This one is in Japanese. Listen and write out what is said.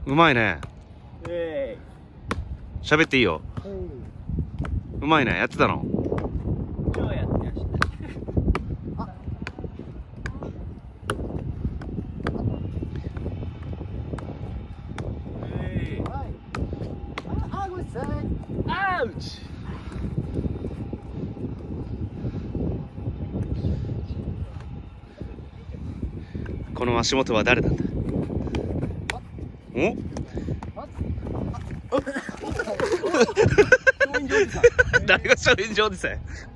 うまいね。喋っていいよ。うまいね。やってたの？ 超やってました。アウチ。 この足元は誰なんだ？お？誰が松陰寺おじさん？